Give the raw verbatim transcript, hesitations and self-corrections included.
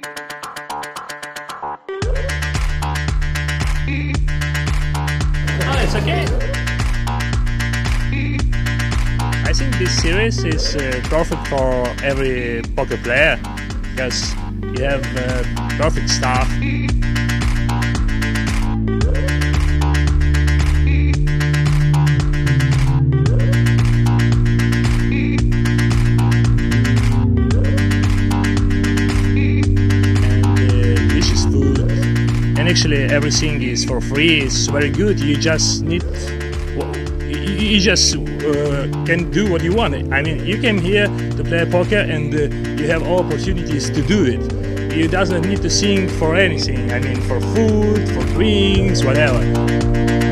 Oh, it's okay. I think this series is uh, perfect for every poker player because you have uh, perfect staff. And actually everything is for free. It's very good. You just need, you just uh, can do what you want. I mean, you came here to play poker and uh, you have all opportunities to do it. You doesn't need to think for anything. I mean, for food, for drinks, whatever.